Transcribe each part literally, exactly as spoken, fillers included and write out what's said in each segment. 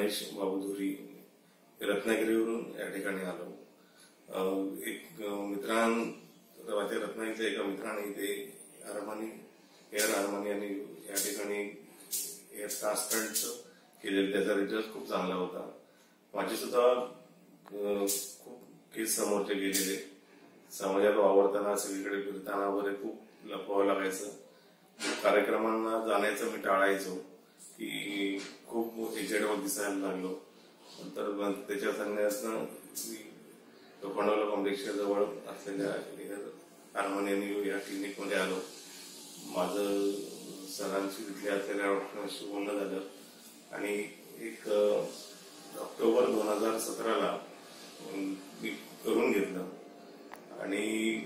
गणेश बाबुधुरी रत्नागिरीवरून या ठिकाणी आलो। एक मित्रांच्या रत्नागिरीच्या एका मित्राने इथे हार्मोनी एअर हार्मोनी आणि या ठिकाणी एअर ट्रान्सप्लांट केलेलं, त्याचा रिझल्ट खूप चांगला होता। माझे सुद्धा खूप केस समोरचे गेलेले, समाजात वावरताना सगळीकडे फिरताना वगैरे खूप लपवावं लागायचं, कार्यक्रमांना जाण्याचं मी टाळायचो की खूप एजेडवर दिसायला लागलो। नंतर त्याच्या सांगण्यातनं मी पंडवला कॉम्प्लेक्सच्या जवळ असलेल्या हार्मोनी या क्लिनिक मध्ये आलो। माझं सरांशी तिथल्या असलेल्या डॉक्टरांशी बोलणं झालं आणि एक ऑक्टोबर दोन हजार सतराला मी करून घेतलं आणि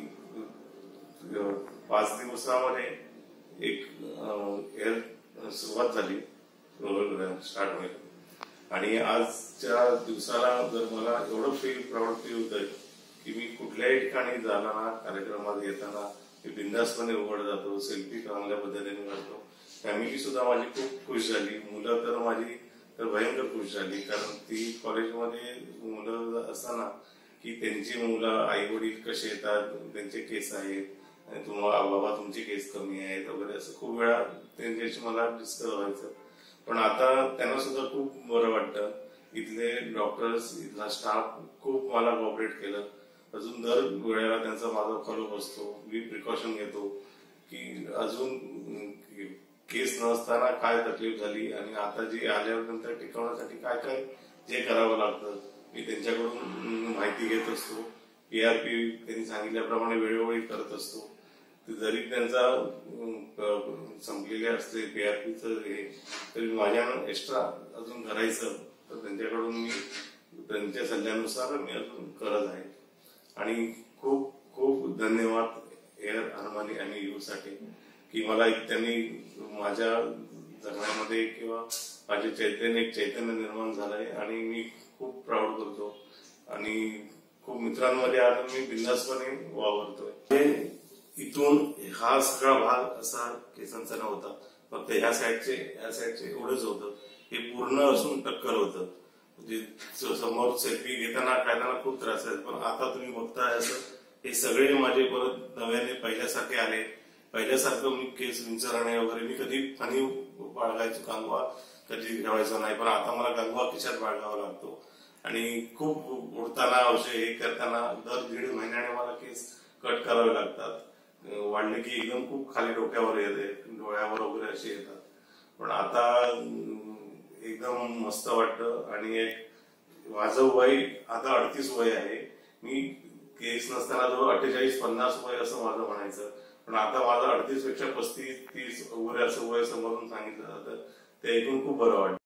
पाच दिवसामध्ये एक एअर सुरुवात झाली, स्टार्ट होईल आणि आजच्या दिवसाला जर मला एवढं फील प्राऊड फील होतंय की मी कुठल्याही ठिकाणी जाताना, कार्यक्रमात येताना मी बिंदासपणे उघड जातो, सेल्फी चांगल्या पद्धतीने करतो। फॅमिली सुद्धा माझी खूप खुश झाली, मुलं तर माझी तर भयंकर खुश झाली, कारण ती कॉलेजमध्ये मुलं असताना की त्यांची मुलं आई वडील कसे येतात, त्यांचे केस आहेत आणि तुम्हाला बाबा तुमचे केस कमी आहेत वगैरे असं खूप वेळा त्यांच्याशी मला डिस्कस व्हायचं। पण आता त्यांना सुद्धा खूप बरं वाटतं। इथले डॉक्टर्स, इथला स्टाफ खूप मला कॉपरेट केलं। अजून दर वेळेला त्यांचा माझा फॉलोअप असतो, मी प्रिकॉशन घेतो की अजून केस नसताना काय तकलीफ झाली आणि आता जी आल्यानंतर टिकवण्यासाठी काय काय जे करावं लागतं मी त्यांच्याकडून माहिती घेत असतो। पीआरपी त्यांनी सांगितल्याप्रमाणे वेळोवेळी करत असतो। जरी त्यांचा संपलेले असते पीआरपीचं हे, तरी माझ्या एक्स्ट्रा अजून करायचं तर त्यांच्याकडून मी त्यांच्या सल्ल्यानुसार मी अजून करत आहे। आणि खूप खूप धन्यवाद एअर हार्मोनी आणि यू साठी की मला त्यांनी माझ्या जगण्यामध्ये किंवा माझे चैतन्य एक चैतन्य निर्माण झालंय आणि मी खूप प्राऊड करतो आणि खूप मित्रांमध्ये आता मी बिंदासपणे वावरतोय। इथून हा सगळा भाग असा केसांचा नव्हता, फक्त ह्या साईडचे ह्या साईडचे एवढंच होतं, हे पूर्ण असून टक्कल होतं। म्हणजे समोर सेल्फी घेताना काढताना खूप त्रास आहे, पण आता तुम्ही बघताय असं हे सगळे माझे परत नव्याने पहिल्यासारखे आले। पहिल्यासारखं मी केस विंचरणे वगैरे मी कधी फणी बाळगायचो, कांगवा कधी ठेवायचा नाही, पण आता मला कांगवा खिशात बाळगावा लागतो आणि खूप उडताना औषध हे करताना दर दीड महिन्याने मला केस कट करावे लागतात। वाढले की एकदम खूप खाली डोक्यावर येते, डोळ्यावर वगैरे असे येतात, पण आता एकदम मस्त वाटतं। आणि एक माझं वय आता अडतीस वय आहे, मी केस नसताना जो अठ्ठेचाळीस पन्नास वय असं माझं म्हणायचं, पण आता माझं अडतीस पेक्षा पस्तीस तीस वगैरे असं वय समोरून सांगितलं जातं, ते ऐकून खूप बरं वाटतं।